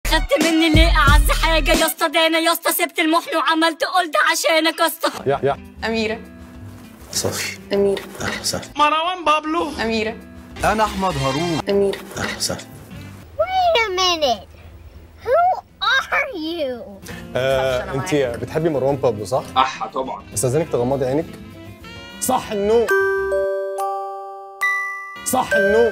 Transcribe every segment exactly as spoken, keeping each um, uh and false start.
خدت مني ليه اعز حاجه يا اسطى؟ ده انا يا اسطى سبت المحن وعملت قلت عشانك يا اسطى. يا يا أميرة. صافي. أميرة. اهلا وسهلا. مروان بابلو. أميرة. انا احمد هارون. أميرة. اهلا وسهلا. Wait a minute. Who are you? آه، انت بتحبي مروان بابلو صح؟ اح طبعا. استاذنك تغمضي عينك. صح النو. صح النو.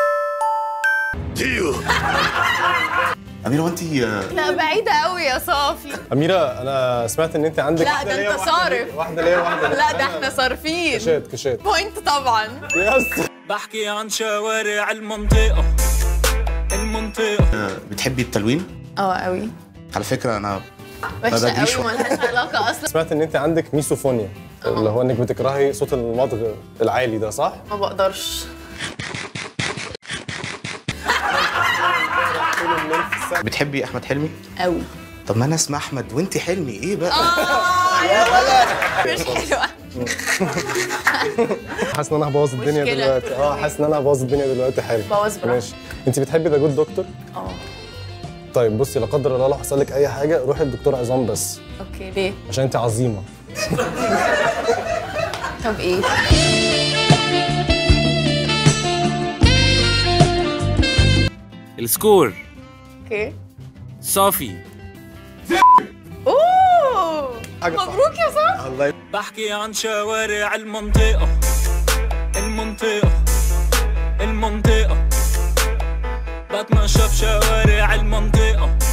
أميرة وأنت لا بعيدة قوي يا صافي. أميرة أنا سمعت إن أنت عندك لا ده أنت صارف. واحدة ليا واحدة ليا. لا ده احنا صارفين. كشات كشات. بوينت طبعا. يس. بحكي عن شوارع المنطقة. المنطقة. بتحبي التلوين؟ اه قوي. على فكرة أنا وحشة بجريش قوي مالهاش علاقة أصلا. سمعت إن أنت عندك ميسوفونيا اللي هو إنك بتكرهي صوت المضغ العالي ده صح؟ ما بقدرش. بتحبي أحمد حلمي؟ قوي. طب ما أنا اسمي أحمد وأنت حلمي إيه بقى؟ اه يا ولد مش حلوة. حاسس ان انا هبوظ الدنيا مشكلة. دلوقتي. اه حاسس ان انا هبوظ الدنيا دلوقتي. حلو بوظ براحتك. ماشي. انت بتحبي ذا جود دكتور؟ اه. طيب بصي لا قدر الله لو حصل لك اي حاجه روحي للدكتور عظام بس اوكي ليه؟ عشان انت عظيمه. طب ايه؟ السكور اوكي. صافي. اوه حاجة صح. مبروك يا صاحبي. الله. بحكي عن شوارع المنطقة. المنطقة. المنطقة. بتمشى في شوارع المنطقة.